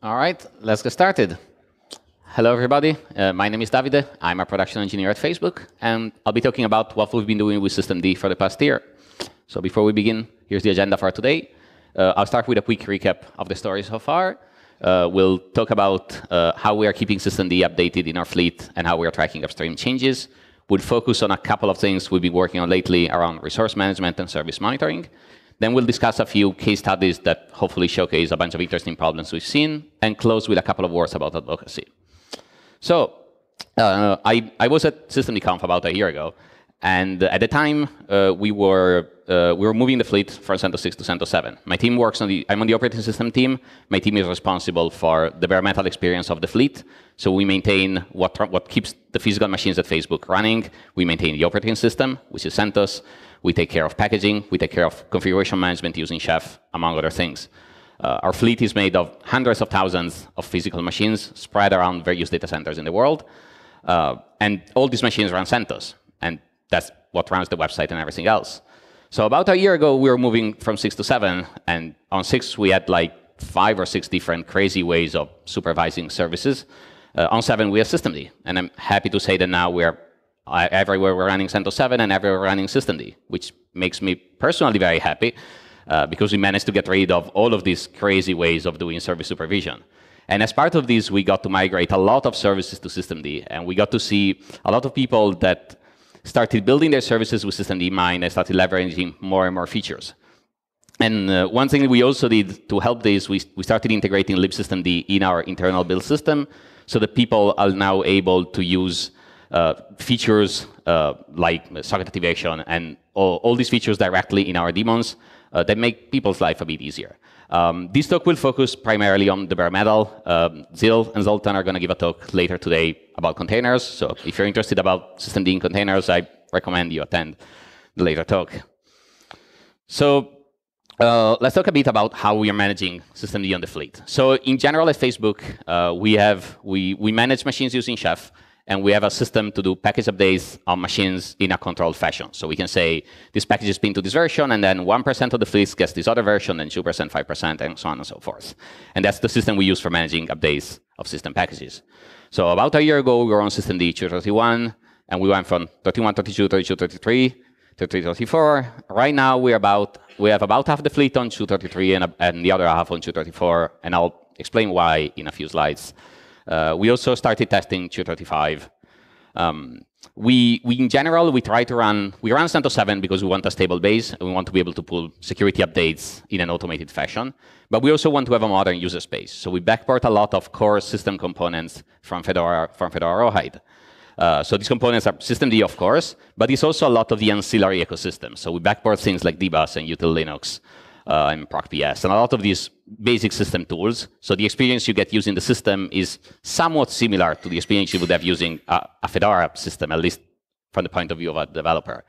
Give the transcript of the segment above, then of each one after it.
All right, let's get started. Hello, everybody. My name is Davide. I'm a production engineer at Facebook, and I'll be talking about what we've been doing with systemd for the past year. So before we begin, here's the agenda for today. I'll start with a quick recap of the story so far. We'll talk about how we are keeping systemd updated in our fleet and how we are tracking upstream changes. We'll focus on a couple of things we've been working on lately around resource management and service monitoring. Then we'll discuss a few case studies that hopefully showcase a bunch of interesting problems we've seen, and close with a couple of words about advocacy. So I was at systemd about a year ago, and at the time we were moving the fleet from CentOS 6 to CentOS 7. My team works on I'm on the operating system team. My team is responsible for the bare metal experience of the fleet. So we maintain what keeps the physical machines at Facebook running. We maintain the operating system, which is CentOS. We take care of packaging. We take care of configuration management using Chef, among other things. Our fleet is made of hundreds of thousands of physical machines spread around various data centers in the world. And all these machines run CentOS. And that's what runs the website and everything else. So about a year ago, we were moving from 6 to 7. And on 6, we had like 5 or 6 different crazy ways of supervising services. On 7, we have systemd. And I'm happy to say that now everywhere we're running CentOS 7 and everywhere we're running systemd, which makes me personally very happy because we managed to get rid of all of these crazy ways of doing service supervision. And as part of this, we got to migrate a lot of services to systemd, and we got to see a lot of people that started building their services with systemd in mind and started leveraging more and more features. And one thing we also did to help this, we started integrating libsystemd in our internal build system so that people are now able to use features like socket activation and all these features directly in our daemons that make people's life a bit easier. This talk will focus primarily on the bare metal. Zil and Zoltan are going to give a talk later today about containers. So if you're interested about systemd in containers, I recommend you attend the later talk. So let's talk a bit about how we are managing systemd on the fleet. So in general at Facebook, we manage machines using Chef. And we have a system to do package updates on machines in a controlled fashion. So we can say, this package is pinned to this version, and then 1% of the fleet gets this other version, and 2%, 5%, and so on and so forth. And that's the system we use for managing updates of system packages. So about a year ago, we were on systemd 2.31, and we went from 31.32, 32.33, to 3.34. Right now, we have about half the fleet on 2.33 and the other half on 2.34, and I'll explain why in a few slides. We also started testing 2.35. In general, we run CentOS 7 because we want a stable base, and we want to be able to pull security updates in an automated fashion. But we also want to have a modern user space. So we backport a lot of core system components from Fedora Rawhide. So these components are systemd, of course, but it's also a lot of the ancillary ecosystem. So we backport things like dbus and util Linux and procps, and a lot of these basic system tools. So the experience you get using the system is somewhat similar to the experience you would have using a Fedora system, at least from the point of view of a developer.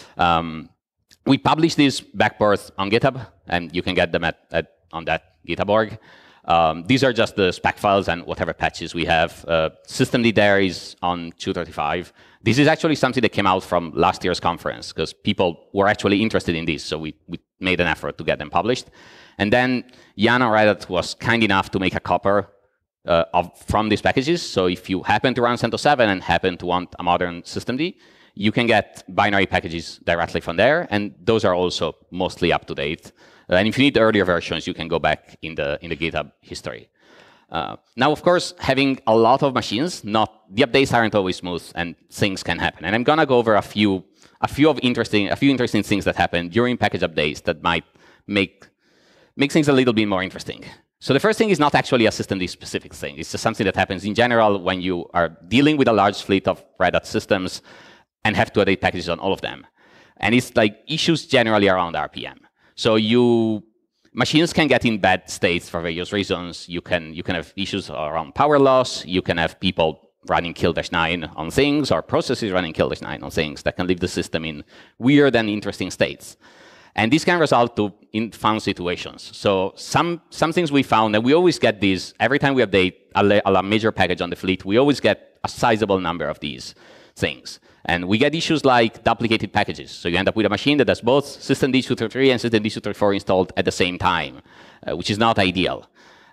We publish these backports on GitHub, and you can get them on that GitHub org. These are just the spec files and whatever patches we have. Systemd there is on 2.35. This is actually something that came out from last year's conference because people were actually interested in this, so we made an effort to get them published. And then Jan on Reddit was kind enough to make a copy from these packages. So if you happen to run CentOS 7 and happen to want a modern systemd, you can get binary packages directly from there, and those are also mostly up to date. And if you need earlier versions, you can go back in the GitHub history. Now, of course, having a lot of machines, the updates aren't always smooth, and things can happen. And I'm gonna go over a few interesting things that happen during package updates that might make things a little bit more interesting. So the first thing is not actually a systemd specific thing. It's just something that happens in general when you are dealing with a large fleet of Red Hat systems and have to update packages on all of them. And it's like issues generally around RPM. So machines can get in bad states for various reasons. You can have issues around power loss. You can have people running kill-9 on things, or processes running kill-9 on things that can leave the system in weird and interesting states. And this can result in fun situations. So some things we found, and we always get these, every time we update a major package on the fleet, we always get a sizable number of these things. And we get issues like duplicated packages. So you end up with a machine that has both systemd 2.33 and systemd 2.34 installed at the same time, which is not ideal.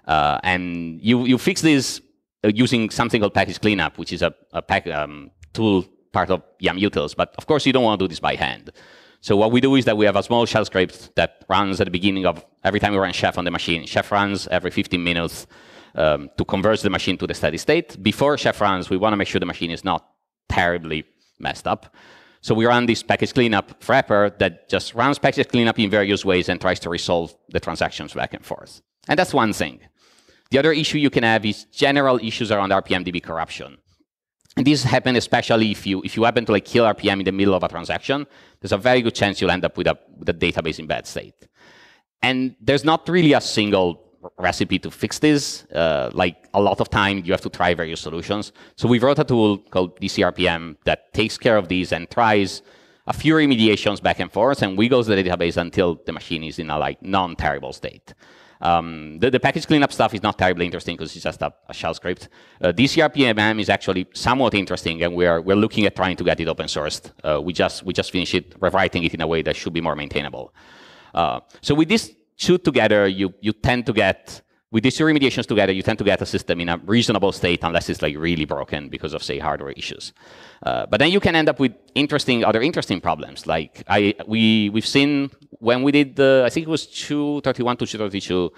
And you fix this using something called package cleanup, which is a tool part of YAM utils. But of course, you don't want to do this by hand. So what we do is that we have a small shell script that runs at the beginning of every time we run chef on the machine. Chef runs every 15 minutes to converge the machine to the steady state. Before chef runs, we want to make sure the machine is not terribly messed up. So we run this package cleanup wrapper that just runs package cleanup in various ways and tries to resolve the transactions back and forth. And that's one thing. The other issue you can have is general issues around RPMDB corruption. And this happens especially if you happen to kill RPM in the middle of a transaction. There's a very good chance you'll end up with a database in bad state. And there's not really a single recipe to fix this. Like a lot of time, you have to try various solutions. So we wrote a tool called DCRPM that takes care of these and tries a few remediations back and forth and wiggles the database until the machine is in a non-terrible state. The package cleanup stuff is not terribly interesting because it's just a shell script. DCRPM is actually somewhat interesting, and we're looking at trying to get it open sourced. We just finished it, rewriting it in a way that should be more maintainable. So with these two together, you tend to get, with these two remediations together, you tend to get a system in a reasonable state unless it's really broken because of, say, hardware issues. But then you can end up with other interesting problems. Like we've seen when we did I think it was 231 to 232,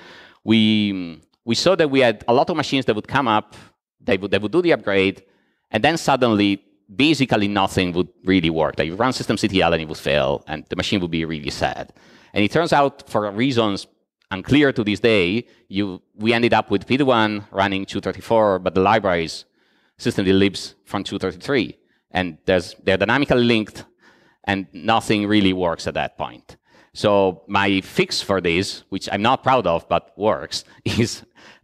we saw that we had a lot of machines that would come up, they would do the upgrade, and then suddenly basically nothing would really work. Like you run systemctl and it would fail, and the machine would be really sad. And it turns out, for reasons unclear to this day, we ended up with PD1 running 234, but the libraries systemd libs from 233. And they're dynamically linked, and nothing really works at that point. So my fix for this, which I'm not proud of but works, is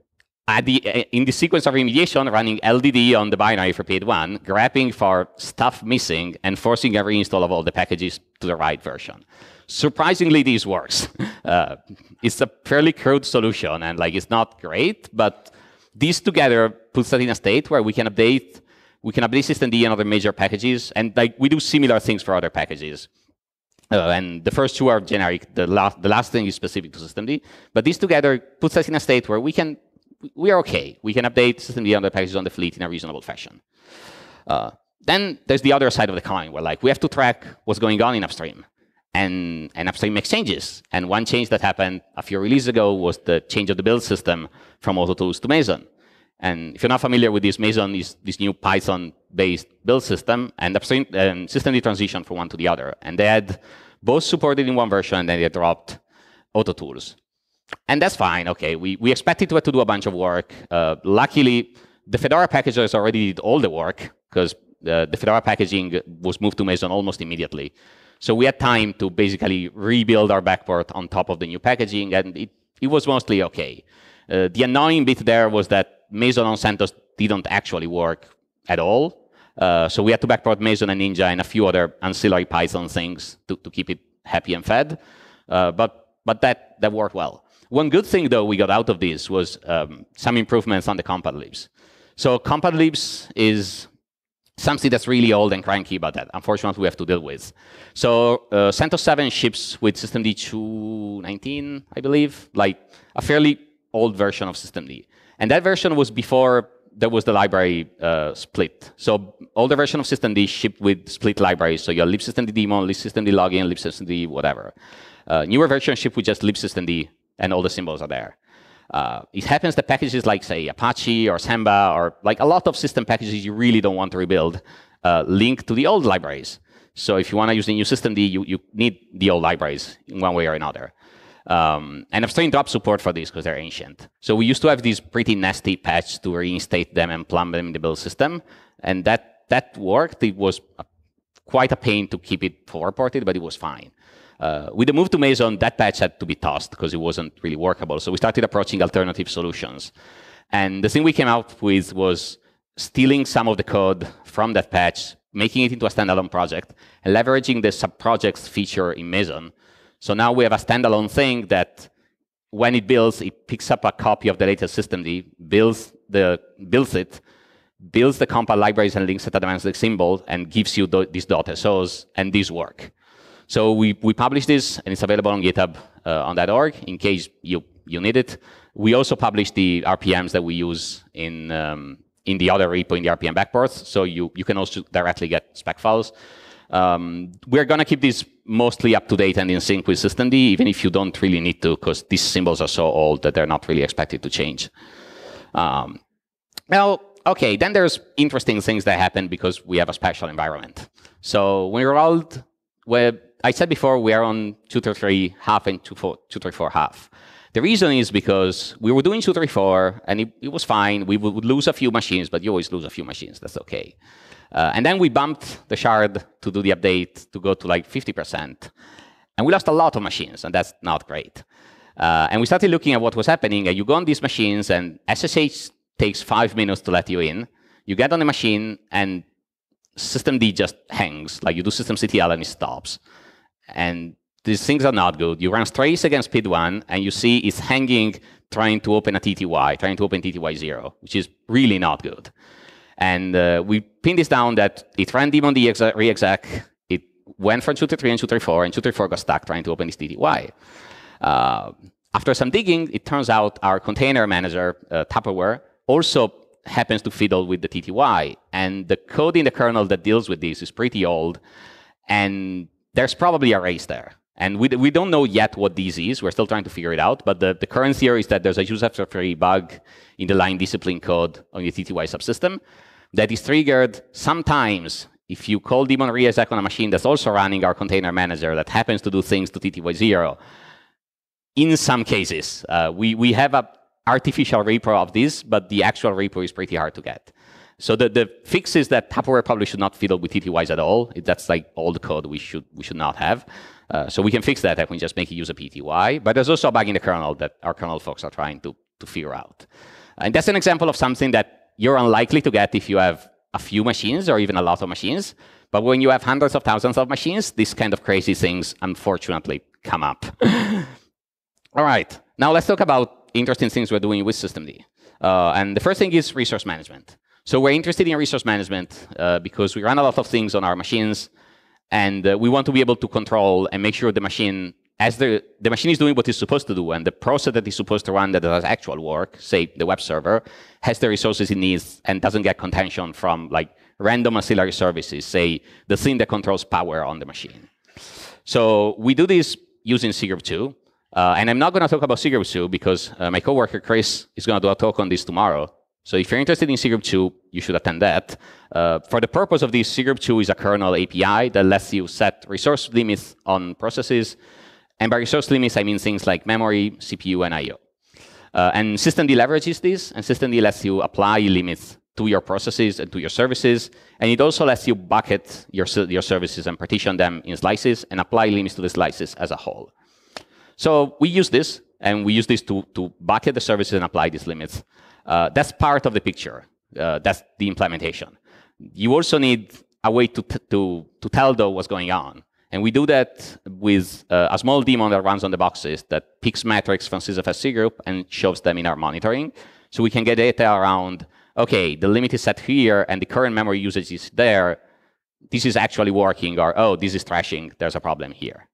in the sequence of remediation, running LDD on the binary for PID1, grabbing for stuff missing, and forcing a reinstall of all the packages to the right version. Surprisingly, this works. It's a fairly crude solution, and it's not great, but these together puts us in a state where we can update systemd and other major packages, and we do similar things for other packages. And the first two are generic. The last thing is specific to systemd, but these together puts us in a state where we are okay. We can update systemd and other packages on the fleet in a reasonable fashion. Then there's the other side of the coin, where we have to track what's going on in upstream. And upstream makes changes. And one change that happened a few releases ago was the change of the build system from AutoTools to Mason. And if you're not familiar with this, Mason is this new Python-based build system, and upstream systemd transitioned from one to the other. And they had both supported in one version, and then they dropped AutoTools. And that's fine. Okay, we expected to do a bunch of work. Luckily, the Fedora packagers already did all the work because the Fedora packaging was moved to Mason almost immediately. So we had time to basically rebuild our backport on top of the new packaging, and it was mostly okay. The annoying bit there was that Mason on CentOS didn't actually work at all. So we had to backport Mason and Ninja and a few other ancillary Python things to keep it happy and fed. But that worked well. One good thing, though, we got out of this was some improvements on the compat libs. So compat libs is something that's really old and cranky, but that unfortunately we have to deal with. So CentOS 7 ships with systemd 2.19, I believe, a fairly old version of systemd. And that version was before there was the library split. So older version of systemd shipped with split libraries. So you have libsystemd daemon, libsystemd login, libsystemd whatever. Newer version shipped with just libsystemd, and all the symbols are there. It happens that packages like, say, Apache or Samba, or a lot of system packages you really don't want to rebuild, link to the old libraries. So if you want to use the new systemd, you need the old libraries in one way or another. And upstream dropped support for this because they're ancient. So we used to have these pretty nasty patches to reinstate them and plumb them in the build system. And that worked. It was quite a pain to keep it forward-ported, but it was fine. With the move to Mason, that patch had to be tossed because it wasn't really workable. So we started approaching alternative solutions. And the thing we came out with was stealing some of the code from that patch, making it into a standalone project, and leveraging the subprojects feature in Mason. So now we have a standalone thing that when it builds, it picks up a copy of the latest systemd, builds the compat libraries and links at the symbol, and gives you these .sos, and these work. So we publish this, and it's available on GitHub on that org in case you you need it. We also publish the RPMs that we use in the other repo in the RPM backports, so you can also directly get spec files. We're going to keep these mostly up to date and in sync with systemd, even if you don't really need to, because these symbols are so old that they're not really expected to change. Now, okay, then there's interesting things that happen because we have a special environment. So when we rolled, I said before, we are on 2.3.5 and 2.3.4.5. The reason is because we were doing 2.3.4, and it was fine. We would lose a few machines, but you always lose a few machines. That's OK. And then we bumped the shard to do the update to go to like 50%. And we lost a lot of machines, and that's not great. And we started looking at what was happening. And you go on these machines, and SSH takes 5 minutes to let you in. You get on the machine, and systemd just hangs. Like you do systemctl, and it stops. And these things are not good. You run trace against PID1, and you see it's hanging, trying to open a TTY, trying to open TTY0, which is really not good. And we pinned this down that it ran daemon re-exec. It went from 2.3 and 2.3.4, and 2.3.4 got stuck trying to open this TTY. After some digging, it turns out our container manager, Tupperware, also happens to fiddle with the TTY. And the code in the kernel that deals with this is pretty old. And there's probably a race there. And we don't know yet what this is. We're still trying to figure it out. But the current theory is that there's a use after free bug in the line discipline code on your TTY subsystem that is triggered sometimes if you call daemon re-exec on a machine that's also running our container manager that happens to do things to TTY0. In some cases, we have an artificial repo of this, but the actual repo is pretty hard to get. So the fix is that Tupperware probably should not fiddle with TTYs at all. That's like all the code we should not have. So we can fix that and we just make it use a PTY. But there's also a bug in the kernel that our kernel folks are trying to figure out. And that's an example of something that you're unlikely to get if you have a few machines or even a lot of machines. But when you have hundreds of thousands of machines, these kind of crazy things, unfortunately, come up. All right. Now let's talk about interesting things we're doing with systemd. And the first thing is resource management. So we're interested in resource management because we run a lot of things on our machines. And we want to be able to control and make sure the machine, as the machine is doing what it's supposed to do, and the process that is supposed to run that does actual work, say the web server, has the resources it needs and doesn't get contention from like random ancillary services, say the thing that controls power on the machine. So we do this using cgroup 2. And I'm not going to talk about cgroup 2 because my coworker Chris is going to do a talk on this tomorrow. So if you're interested in cgroup 2, you should attend that. For the purpose of this, cgroup 2 is a kernel API that lets you set resource limits on processes. And by resource limits, I mean things like memory, CPU, and I/O. And systemd leverages this, and systemd lets you apply limits to your processes and to your services. And it also lets you bucket your services and partition them in slices and apply limits to the slices as a whole. So we use this, and we use this to bucket the services and apply these limits. That's part of the picture. That's the implementation. You also need a way to tell, though, what's going on. And we do that with a small daemon that runs on the boxes that picks metrics from sysfs cgroup and shows them in our monitoring. So we can get data around, OK, the limit is set here, and the current memory usage is there. This is actually working, or, oh, this is trashing. There's a problem here.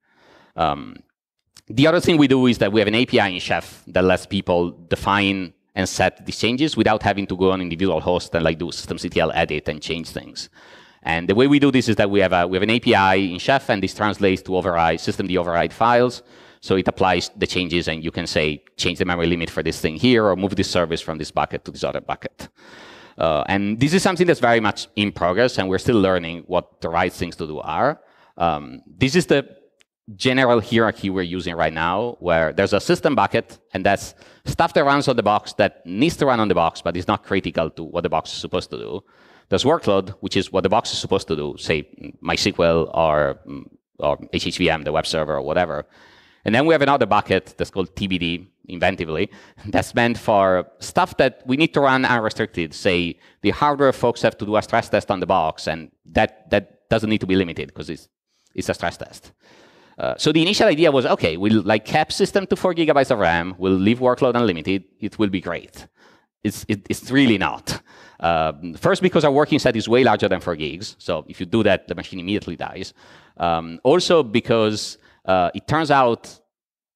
The other thing we do is that we have an API in Chef that lets people define and set these changes without having to go on individual hosts and like do systemctl edit and change things. And the way we do this is that we have an API in Chef, and this translates to override systemd override files. So it applies the changes, and you can say change the memory limit for this thing here, or move this service from this bucket to this other bucket. And this is something that's very much in progress, and we're still learning what the right things to do are. This is the general hierarchy we're using right now, where there's a system bucket, and that's stuff that runs on the box that needs to run on the box, but is not critical to what the box is supposed to do. There's workload, which is what the box is supposed to do, say MySQL or HHVM, the web server, or whatever. And then we have another bucket that's called TBD, inventively, that's meant for stuff that we need to run unrestricted. Say the hardware folks have to do a stress test on the box, and that doesn't need to be limited because it's a stress test. So the initial idea was, OK, we'll like cap system to 4 GB of RAM. We'll leave workload unlimited. It will be great. It's really not. First, because our working set is way larger than 4 gigs. So if you do that, the machine immediately dies. Also, because it turns out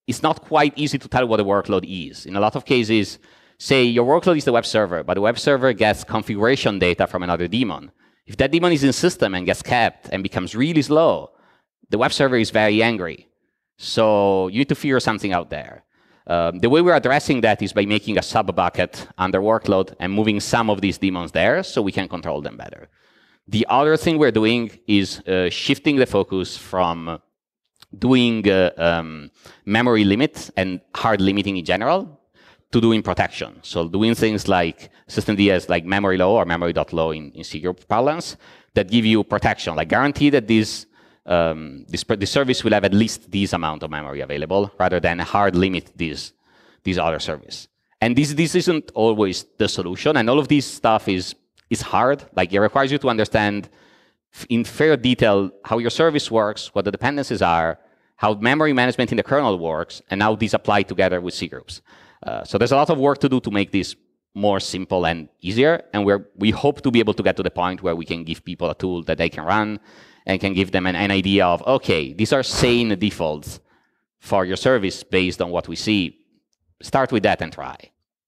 it's not quite easy to tell what a workload is. In a lot of cases, say your workload is the web server, but the web server gets configuration data from another daemon. If that daemon is in system and gets kept and becomes really slow, the web server is very angry. So you need to figure something out there. The way we're addressing that is by making a sub-bucket under workload and moving some of these daemons there so we can control them better. The other thing we're doing is shifting the focus from doing memory limits and hard limiting in general to doing protection. So doing things like systemd as like memory low or memory.low in C group parlance that give you protection, like guarantee that this service will have at least this amount of memory available rather than hard limit this other service. And this isn't always the solution. And all of this stuff is hard. Like it requires you to understand in fair detail how your service works, what the dependencies are, how memory management in the kernel works, and how these apply together with C groups. So there's a lot of work to do to make this more simple and easier. And we hope to be able to get to the point where we can give people a tool that they can run and can give them an idea of, OK, these are sane defaults for your service based on what we see. Start with that and try.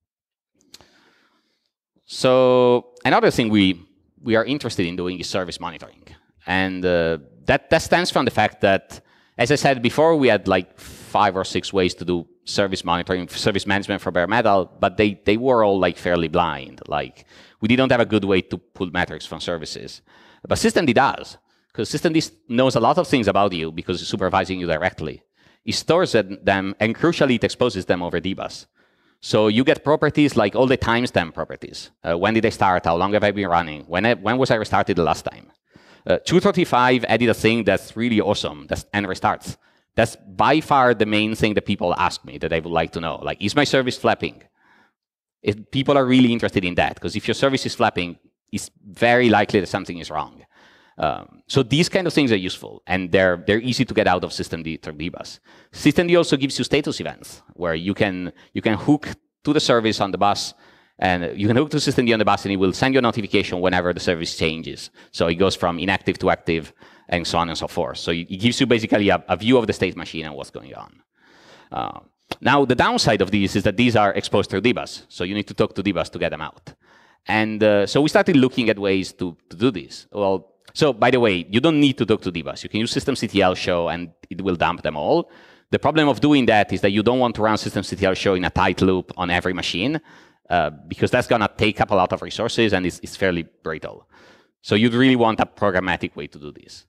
So another thing we are interested in doing is service monitoring. And that stems from the fact that, as I said before, we had like 5 or 6 ways to do service monitoring, service management for bare metal, but they were all like fairly blind. Like we didn't have a good way to pull metrics from services. But systemd does, because systemd knows a lot of things about you because it's supervising you directly. It stores them, and crucially, it exposes them over dbus. So you get properties like all the timestamp properties. When did I start? How long have I been running? When was I restarted the last time? 235 added a thing that's really awesome, that's end restarts. That's by far the main thing that people ask me that I would like to know. Like, is my service flapping? If people are really interested in that, because if your service is flapping, it's very likely that something is wrong. So these kind of things are useful, and they're easy to get out of systemd through dbus. Systemd also gives you status events, where you can hook to the service on the bus, and you can hook to systemd on the bus, and it will send you a notification whenever the service changes. So it goes from inactive to active, and so on and so forth. So it gives you basically a view of the state machine and what's going on. Now, the downside of these is that these are exposed through dbus, so you need to talk to dbus to get them out. And so we started looking at ways to do this. Well, so by the way, you don't need to talk to dbus. You can use systemctl show, and it will dump them all. The problem of doing that is that you don't want to run systemctl show in a tight loop on every machine, because that's going to take up a lot of resources, and it's fairly brittle. So you'd really want a programmatic way to do this.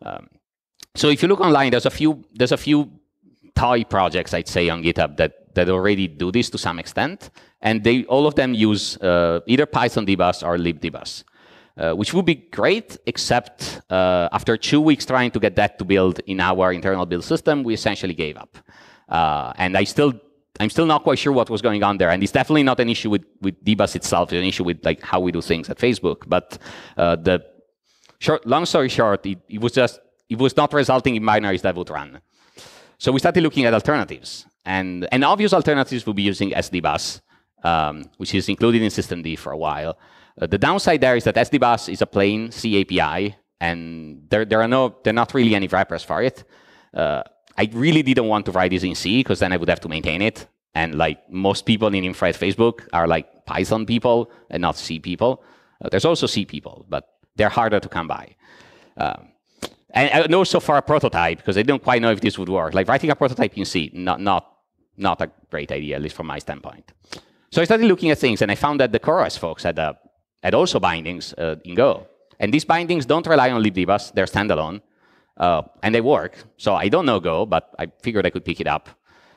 So if you look online, there's a few toy projects, I'd say, on GitHub that already do this to some extent, and all of them use either Python dbus or libdbus, which would be great, except after 2 weeks trying to get that to build in our internal build system, we essentially gave up. And I'm still not quite sure what was going on there, and it's definitely not an issue with dbus itself. It's an issue with like how we do things at Facebook. But long story short, it was not resulting in binaries that would run. So we started looking at alternatives, and obvious alternatives would be using sdbus, which is included in systemd for a while. The downside there is that sdbus is a plain C API, and there are not really any wrappers for it. I really didn't want to write this in C, because then I would have to maintain it. And like most people in infra at Facebook are like Python people and not C people. There's also C people, but they're harder to come by. And also for a prototype, because I don't quite know if this would work. Like writing a prototype in C, not a great idea, at least from my standpoint. So I started looking at things, and I found that the CoreOS folks had also bindings in Go. And these bindings don't rely on libdbus. They're standalone. And they work. So I don't know Go, but I figured I could pick it up.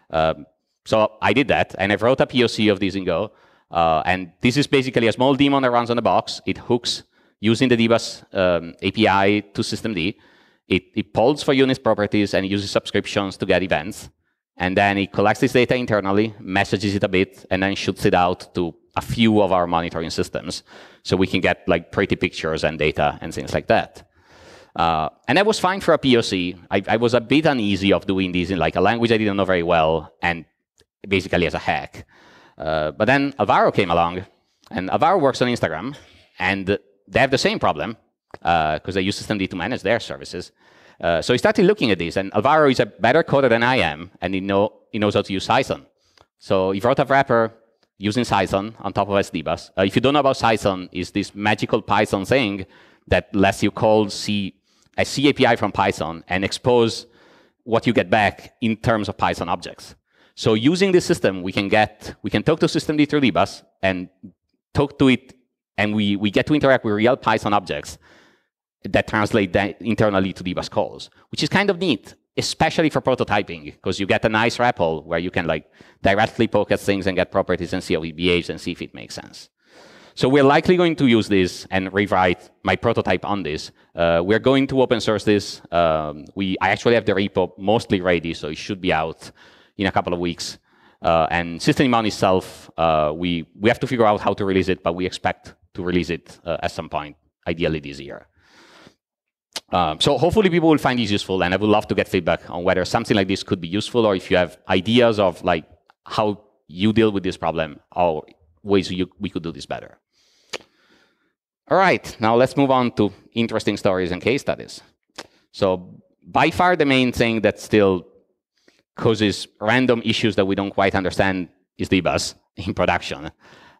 So I did that, and I wrote a POC of this in Go. And this is basically a small daemon that runs on the box. It hooks using the dbus API to systemd. It polls for unit properties, and it uses subscriptions to get events. And then it collects this data internally, messages it a bit, and then shoots it out to a few of our monitoring systems, so we can get like pretty pictures and data and things like that. And that was fine for a POC. I was a bit uneasy of doing this in like a language I didn't know very well, and basically as a hack. But then Alvaro came along, and Alvaro works on Instagram, and they have the same problem, because they use systemd to manage their services. So he started looking at this, and Alvaro is a better coder than I am, and it knows how to use Sison. So if you wrote a wrapper using Sison on top of SDBus, if you don't know about Sison, it's this magical Python thing that lets you call a C API from Python and expose what you get back in terms of Python objects. So using this system, we can talk to systemd through dbus and talk to it, and we get to interact with real Python objects that translate that internally to dbus calls, which is kind of neat, especially for prototyping, because you get a nice REPL where you can like directly poke at things and get properties and see how it behaves and see if it makes sense. So we're likely going to use this and rewrite my prototype on this. We're going to open source this. I actually have the repo mostly ready, so it should be out in a couple of weeks. And systemd on itself, we have to figure out how to release it, but we expect to release it at some point, ideally this year. So hopefully people will find this useful, and I would love to get feedback on whether something like this could be useful, or if you have ideas of like how you deal with this problem, or ways we could do this better. All right, now let's move on to interesting stories and case studies. So by far the main thing that still causes random issues that we don't quite understand is dbus in production.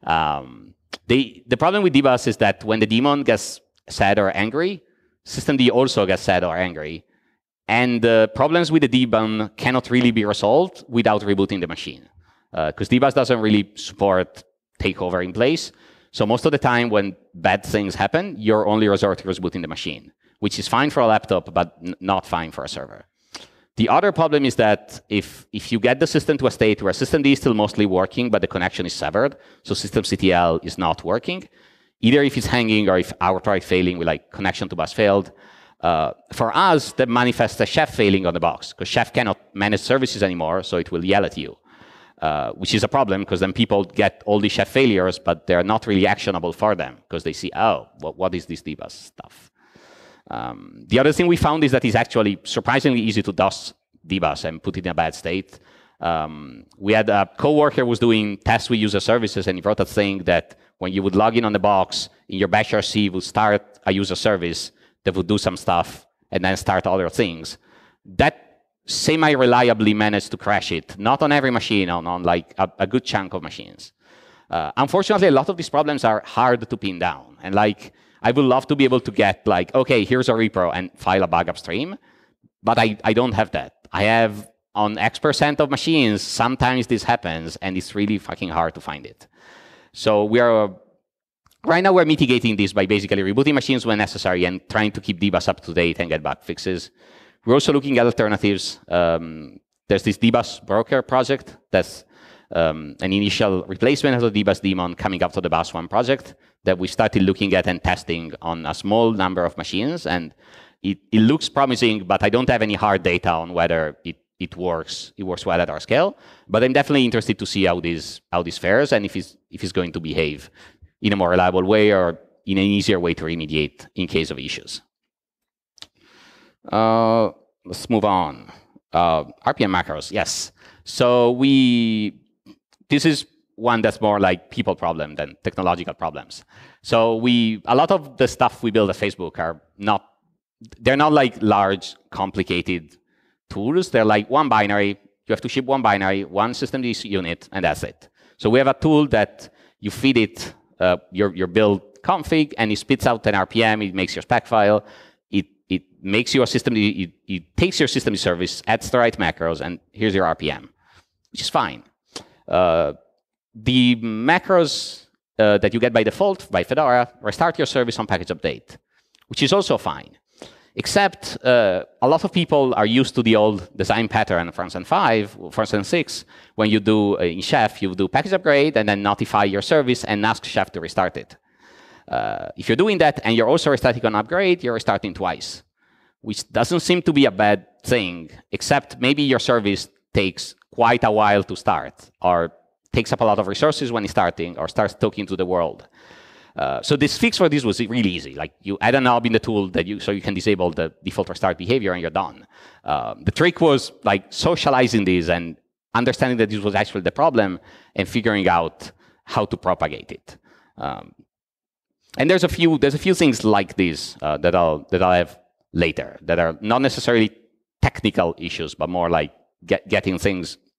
The problem with dbus is that when the daemon gets sad or angry, systemd also gets sad or angry. And the problems with the daemon cannot really be resolved without rebooting the machine. Because dbus doesn't really support takeover in place. So most of the time when bad things happen, your only resort is rebooting the machine, which is fine for a laptop, but not fine for a server. The other problem is that if you get the system to a state where systemd is still mostly working, but the connection is severed, so systemctl is not working, either if it's hanging or if outright failing with like connection to bus failed, for us, that manifests as Chef failing on the box, because Chef cannot manage services anymore, so it will yell at you. Which is a problem, because then people get all these Chef failures, but they're not really actionable for them, because they see, oh, what is this dbus stuff? The other thing we found is that it's actually surprisingly easy to DOS dbus and put it in a bad state. We had a coworker who was doing tests with user services, and he wrote a thing that when you would log in on the box, in your bash RC would start a user service that would do some stuff and then start other things. That semi-reliably managed to crash it, not on every machine, on like a good chunk of machines. Unfortunately, a lot of these problems are hard to pin down. And like, I would love to be able to get like, okay, here's a repro and file a bug upstream, but I don't have that. I have on X% of machines, sometimes this happens, and it's really fucking hard to find it. So right now we're mitigating this by basically rebooting machines when necessary and trying to keep dbus up to date and get bug fixes. We're also looking at alternatives. There's this dbus broker project that's an initial replacement of the dbus daemon coming up to the bus1 project that we started looking at and testing on a small number of machines. And it looks promising, but I don't have any hard data on whether it works well at our scale. But I'm definitely interested to see how this fares and if it's going to behave in a more reliable way or in an easier way to remediate in case of issues. Let's move on. RPM macros, yes. So this is one that's more like people problem than technological problems. So a lot of the stuff we build at Facebook they're not like large, complicated tools. They're like one binary. You have to ship one binary, one systemd unit, and that's it. So we have a tool that you feed it your build config, and it spits out an RPM. It makes your spec file. It makes your system. It takes your system service, adds the right macros, and here's your RPM, which is fine. The macros that you get by default by Fedora restart your service on package update, which is also fine. Except a lot of people are used to the old design pattern from Version 5, Version 6. When you do in Chef, you do package upgrade and then notify your service and ask Chef to restart it. If you're doing that and you're also restarting on upgrade, you're restarting twice, which doesn't seem to be a bad thing, except maybe your service takes quite a while to start, or takes up a lot of resources when it's starting, or starts talking to the world. So this fix for this was really easy. Like you add a knob in the tool so you can disable the default restart behavior and you're done. The trick was like socializing this and understanding that this was actually the problem and figuring out how to propagate it. And there's a few things like this that I'll have later that are not necessarily technical issues, but more like getting things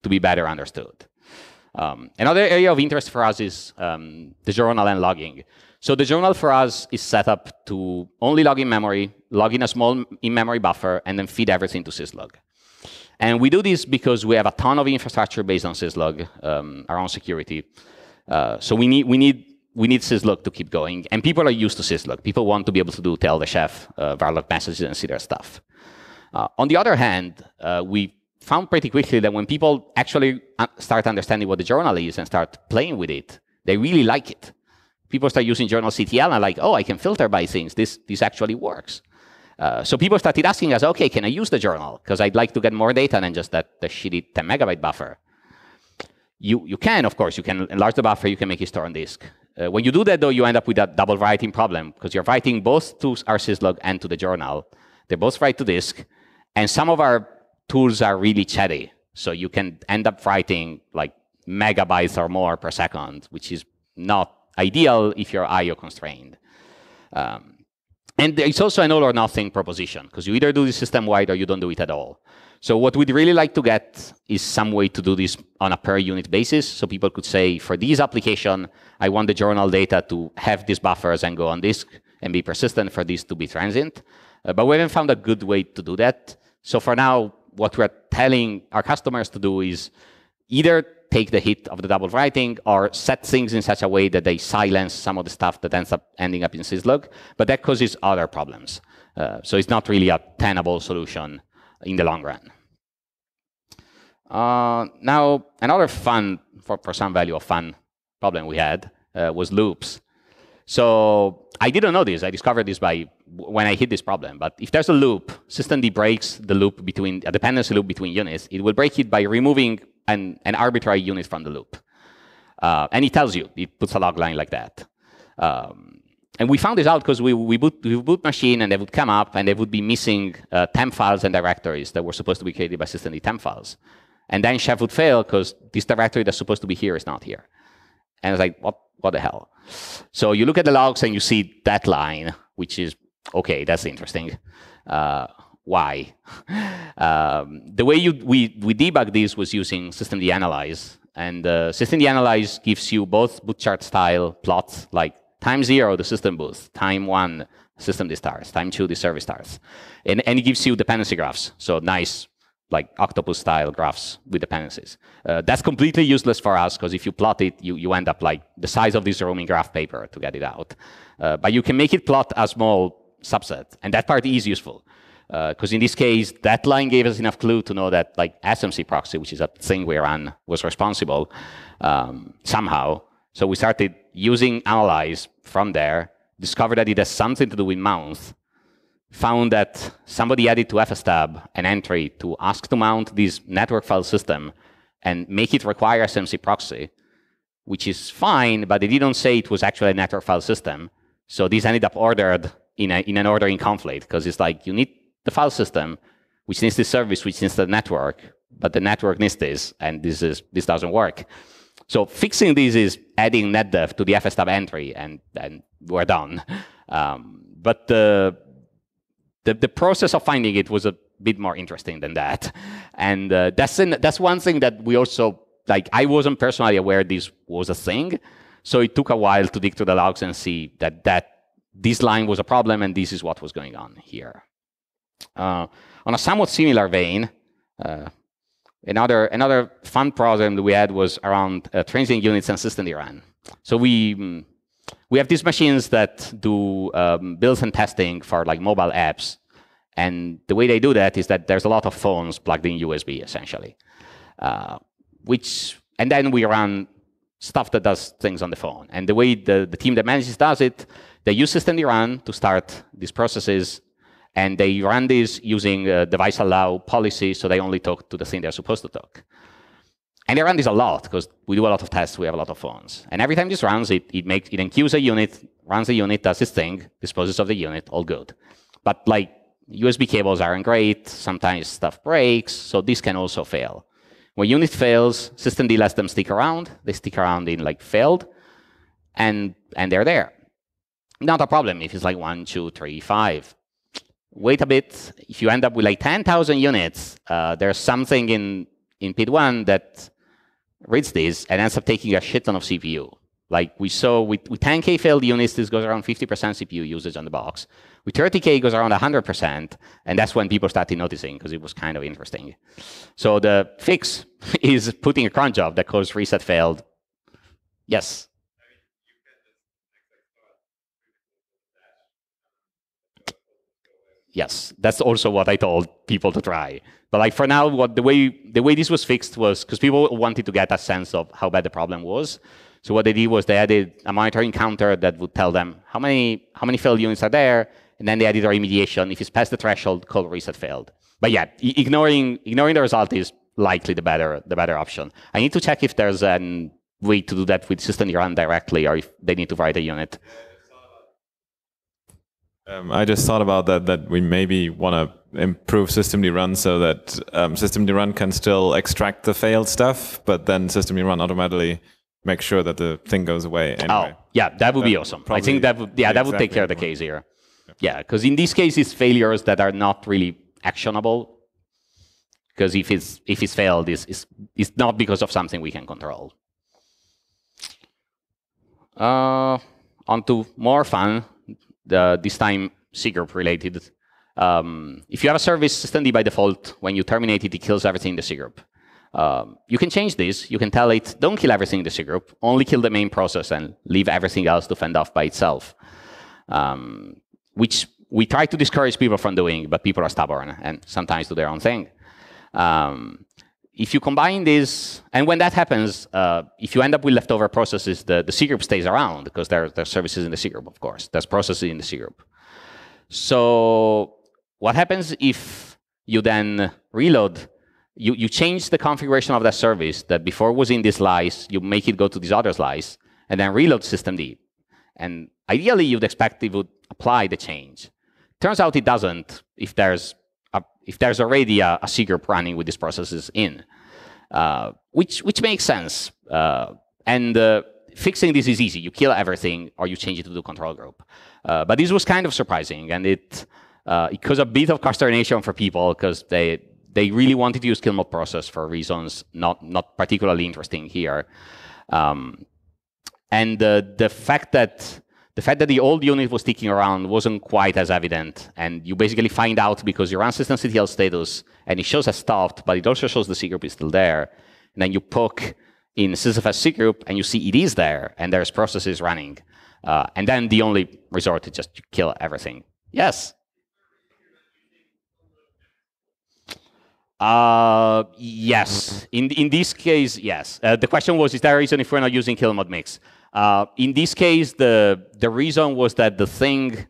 to be better understood. Another area of interest for us is the journal and logging. So the journal for us is set up to only log in memory, log in a small in-memory buffer, and then feed everything to syslog. And we do this because we have a ton of infrastructure based on syslog around security. So we need syslog to keep going. And people are used to syslog. People want to be able to do tell the chef varlog messages and see their stuff. On the other hand, we found pretty quickly that when people actually start understanding what the journal is and start playing with it, they really like it. People start using journal CTL and like, oh, I can filter by things. This actually works. So people started asking us, okay, can I use the journal? Because I'd like to get more data than just the shitty 10 megabyte buffer. You can, of course, you can enlarge the buffer, you can make it store on disk. When you do that, though, you end up with a double writing problem, because you're writing both to our syslog and to the journal. They both write to disk, and some of our tools are really chatty. So you can end up writing like megabytes or more per second, which is not ideal if you're IO constrained. And it's also an all or nothing proposition, because you either do this system-wide or you don't do it at all. So what we'd really like to get is some way to do this on a per unit basis. So people could say, for this application, I want the journal data to have these buffers and go on disk and be persistent, for this to be transient. But we haven't found a good way to do that. So for now, what we're telling our customers to do is either take the hit of the double writing or set things in such a way that they silence some of the stuff that ends up ending up in syslog, but that causes other problems. So it's not really a tenable solution in the long run. Now, another fun, for some value of fun, problem we had was loops. So I didn't know this. I discovered this when I hit this problem. But if there's a loop, systemd breaks the loop between a dependency loop between units. It will break it by removing an arbitrary unit from the loop. And it tells you, it puts a log line like that. And we found this out because we boot machine, and they would come up, and they would be missing temp files and directories that were supposed to be created by systemd temp files. And then chef would fail because this directory that's supposed to be here is not here. And it's like, what the hell? So you look at the logs and you see that line, which is, okay, that's interesting. Why? The way we debug this was using systemd analyze. And systemd analyze gives you both boot chart style plots, like time 0, the system boots, time 1, systemd starts, time 2, the service starts. And it gives you dependency graphs. So nice, like octopus style graphs with dependencies. That's completely useless for us, because if you plot it, you end up like the size of this roaming graph paper to get it out. But you can make it plot a small subset, and that part is useful. Because in this case, that line gave us enough clue to know that like SMC proxy, which is a thing we ran, was responsible somehow. So we started using analyze from there, discovered that it has something to do with mount, found that somebody added to fstab an entry to ask to mount this network file system and make it require SMC proxy, which is fine, but they didn't say it was actually a network file system. So this ended up ordered in an ordering conflict, because it's like, you need the file system, which needs the service, which needs the network, but the network needs this, and this doesn't work. So fixing this is adding netdev to the fstab entry, and we're done. But the process of finding it was a bit more interesting than that. And that's one thing that we also, like, I wasn't personally aware this was a thing. So it took a while to dig through the logs and see that this line was a problem, and this is what was going on here. On a somewhat similar vein, another fun problem that we had was around transient units and systemd run. So we have these machines that do builds and testing for like mobile apps. And the way they do that is that there's a lot of phones plugged in USB, essentially. And then we run stuff that does things on the phone. And the way the team that manages does it, they use systemd run to start these processes. And they run this using device allow policy, so they only talk to the thing they're supposed to talk. And they run this a lot, because we do a lot of tests, we have a lot of phones. And every time this runs, it enqueues a unit, runs a unit, does its thing, disposes of the unit, all good. But like, USB cables aren't great, sometimes stuff breaks, so this can also fail. When unit fails, systemd lets them stick around. They stick around in like failed, and they're there. Not a problem if it's like 1, 2, 3, 5. Wait a bit. If you end up with like 10,000 units, there's something in in PID1 that reads this and ends up taking a shit ton of CPU. Like we saw with 10K failed units, this goes around 50% CPU usage on the box. With 30K, it goes around 100%, and that's when people started noticing because it was kind of interesting. So the fix is putting a cron job that calls reset failed. Yes. Yes, that's also what I told people to try. But like for now, the way this was fixed was because people wanted to get a sense of how bad the problem was. So what they did was they added a monitoring counter that would tell them how many failed units are there, and then they added a remediation. If it's past the threshold, call reset failed. But yeah, ignoring the result is likely the better option. I need to check if there's a way to do that with systemd run directly, or if they need to write a unit. I just thought about that we maybe want to improve systemd run so that systemd run can still extract the failed stuff, but then systemd run automatically make sure that the thing goes away anyway. Oh, yeah, that would be awesome. I think that would take care of the case here. Yeah, because in these cases, failures that are not really actionable, because if it's failed, it's not because of something we can control. On to more fun, this time cgroup related. If you have a service systemd by default, when you terminate it, it kills everything in the cgroup. You can change this. You can tell it, don't kill everything in the cgroup, only kill the main process and leave everything else to fend off by itself. Which we try to discourage people from doing, but people are stubborn and sometimes do their own thing. If you combine this, and when that happens, if you end up with leftover processes, the cgroup stays around because there's services in the cgroup, of course. There's processes in the cgroup. So what happens if you then reload? You change the configuration of that service that before was in this slice, you make it go to this other slice, and then reload systemd. And ideally, you'd expect it would apply the change. Turns out it doesn't if there's already a cgroup running with these processes in, which makes sense. Fixing this is easy. You kill everything, or you change it to the control group. But this was kind of surprising, and it caused a bit of consternation for people because they really wanted to use kill mod process for reasons not particularly interesting here. And the fact that the old unit was sticking around wasn't quite as evident, and you basically find out because you run systemctl status and it shows as stopped, but it also shows the cgroup is still there. And then you poke in sysfs cgroup and you see it is there and there's processes running. And then the only resort is just to kill everything. Yes. Yes. In this case, yes. The question was, is there a reason if we're not using kill mod mix? In this case, the reason was that the thing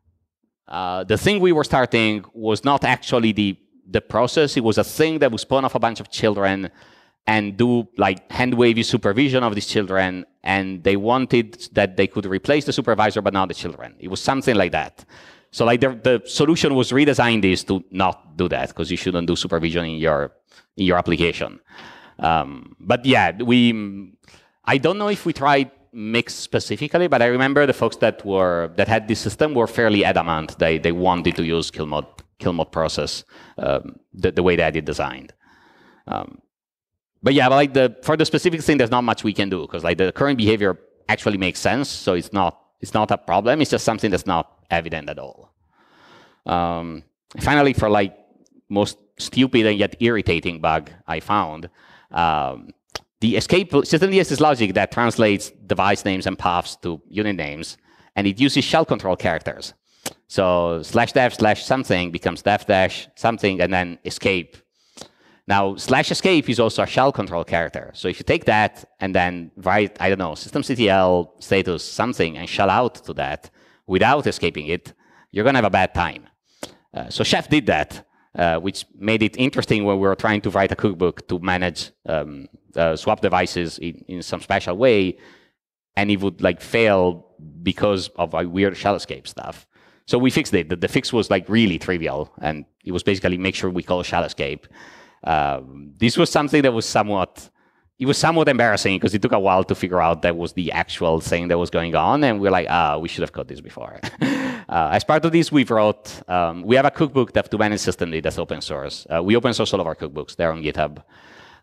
we were starting was not actually the process. It was a thing that would spawn off a bunch of children and do like hand wavy supervision of these children, and they wanted that they could replace the supervisor but not the children. It was something like that. So like the solution was redesigned is to not do that because you shouldn't do supervision in your application. But yeah, I don't know if we tried mix specifically, but I remember the folks that had this system were fairly adamant. They wanted to use kill mod process the way that it designed. But yeah, like for the specific thing, there's not much we can do because like the current behavior actually makes sense, so it's not a problem. It's just something that's not evident at all. Finally, for like most stupid and yet irritating bug I found, the escape systemd has this logic that translates device names and paths to unit names, and it uses shell control characters. So /dev/something becomes dev-something and then escape. Now /escape is also a shell control character. So if you take that and then write, I don't know, systemctl status something and shell out to that without escaping it, you're going to have a bad time. So Chef did that, which made it interesting when we were trying to write a cookbook to manage swap devices in some special way, and it would like fail because of weird shell escape stuff. So we fixed it. The fix was like really trivial, and it was basically make sure we call shell escape. This was something that was somewhat embarrassing because it took a while to figure out that was the actual thing that was going on, and we're like, we should have caught this before. As part of this, we have a cookbook to manage systemd that's open source. We open source all of our cookbooks. They're on GitHub.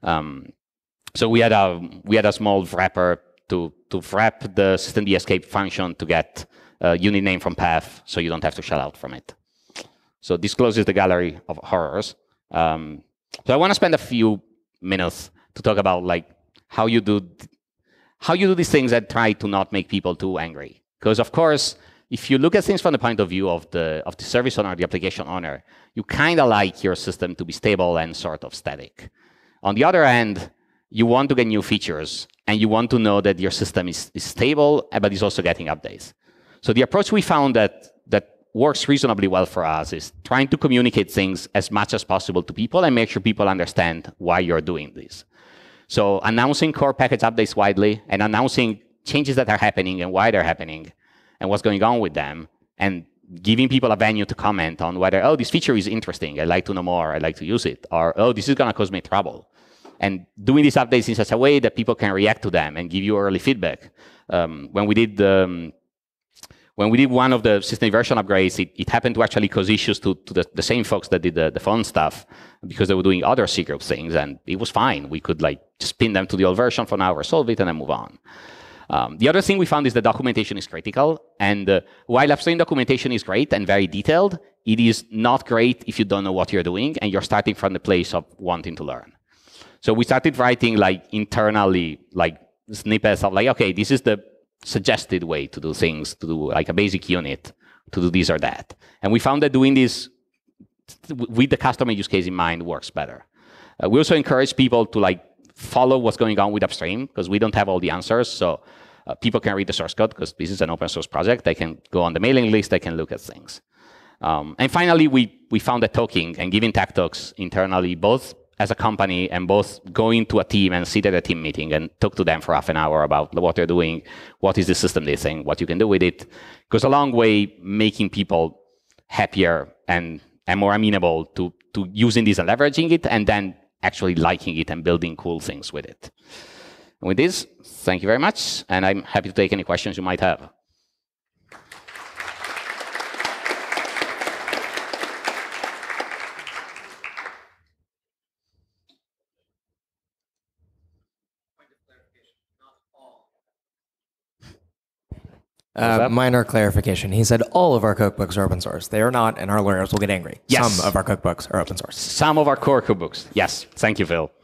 So we had a small wrapper to wrap the systemd escape function to get a unit name from path, so you don't have to shell out from it. So this closes the gallery of horrors. So I want to spend a few minutes to talk about like how you do these things that try to not make people too angry. Because of course, if you look at things from the point of view of the service owner, the application owner, you kind of like your system to be stable and sort of static. On the other hand, you want to get new features, and you want to know that your system is stable, but is also getting updates. So the approach we found that works reasonably well for us is trying to communicate things as much as possible to people and make sure people understand why you're doing this. So announcing core package updates widely and announcing changes that are happening and why they're happening and what's going on with them, and giving people a venue to comment on whether, oh, this feature is interesting, I'd like to know more, I'd like to use it, or, oh, this is going to cause me trouble. And doing these updates in such a way that people can react to them and give you early feedback. When we did one of the system version upgrades, it happened to actually cause issues to the same folks that did the phone stuff, because they were doing other C group things, and it was fine. We could like just pin them to the old version for now, resolve it, and then move on. The other thing we found is the documentation is critical. And while upstream documentation is great and very detailed, it is not great if you don't know what you're doing and you're starting from the place of wanting to learn. So we started writing like internally, like snippets of like, okay, this is the suggested way to do things, to do like a basic unit, to do this or that. And we found that doing this with the customer use case in mind works better. We also encourage people to like follow what's going on with upstream, because we don't have all the answers. So people can read the source code, because this is an open source project. They can go on the mailing list, they can look at things. And finally, we found that talking and giving tech talks internally, both as a company and both going to a team and sit at a team meeting and talk to them for half an hour about what they're doing, what is the system they're saying, what you can do with it, goes a long way making people happier and more amenable to using this and leveraging it, and then actually liking it and building cool things with it. And with this, thank you very much, and I'm happy to take any questions you might have. Minor clarification. He said all of our cookbooks are open source. They are not, and our lawyers will get angry. Yes. Some of our cookbooks are open source. Some of our core cookbooks. Yes. Thank you, Phil.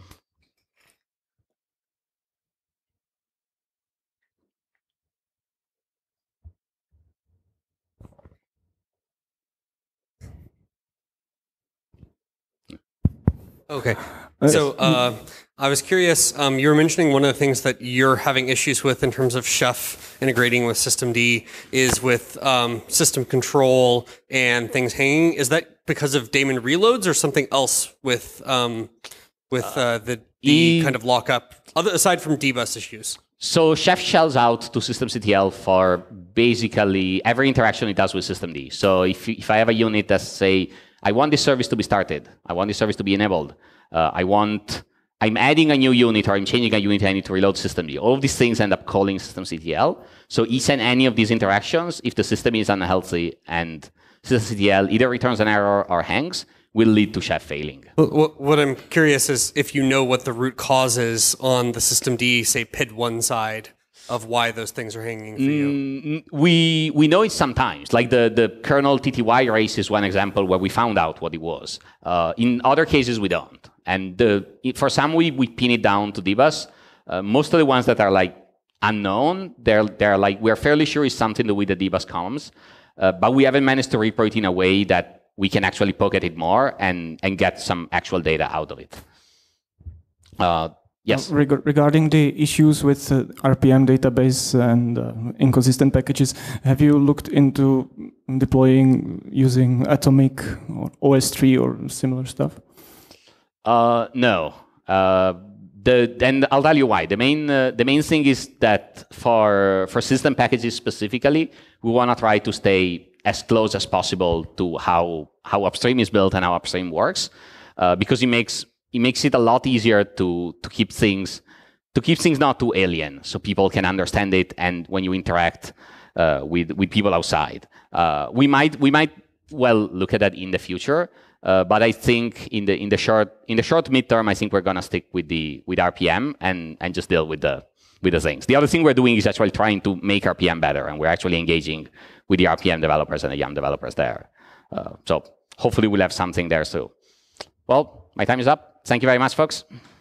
Okay. So I was curious, you were mentioning one of the things that you're having issues with in terms of Chef integrating with systemd is with system control and things hanging. Is that because of daemon reloads or something else with the kind of lockup, aside from dbus issues? So Chef shells out to systemctl for basically every interaction it does with systemd. So if I have a unit that say, I want this service to be started, I want this service to be enabled, I'm adding a new unit or I'm changing a unit, I need to reload systemd. All of these things end up calling systemctl. So each and any of these interactions, if the system is unhealthy and systemctl either returns an error or hangs, will lead to Chef failing. What I'm curious is if you know what the root cause is on the systemd, say PID1 side, of why those things are hanging for you. We know it sometimes. Like the kernel TTY race is one example where we found out what it was. In other cases, we don't. And for some, we pin it down to dbus. Most of the ones that are like unknown, they're like, we're fairly sure it's something to do with the dbus comms, but we haven't managed to repro it in a way that we can actually poke at it more and get some actual data out of it. Yes. Regarding the issues with RPM database and inconsistent packages, have you looked into deploying using Atomic or OS3 or similar stuff? No. And I'll tell you why. The main thing is that for system packages specifically, we want to try to stay as close as possible to how upstream is built and how upstream works, because it makes it a lot easier to keep things not too alien, so people can understand it. And when you interact with people outside, we might well look at that in the future. But I think in the short midterm, I think we're gonna stick with RPM and just deal with the things. The other thing we're doing is actually trying to make RPM better, and we're actually engaging with the RPM developers and the YAM developers there. So hopefully we'll have something there soon. Well, my time is up. Thank you very much, folks.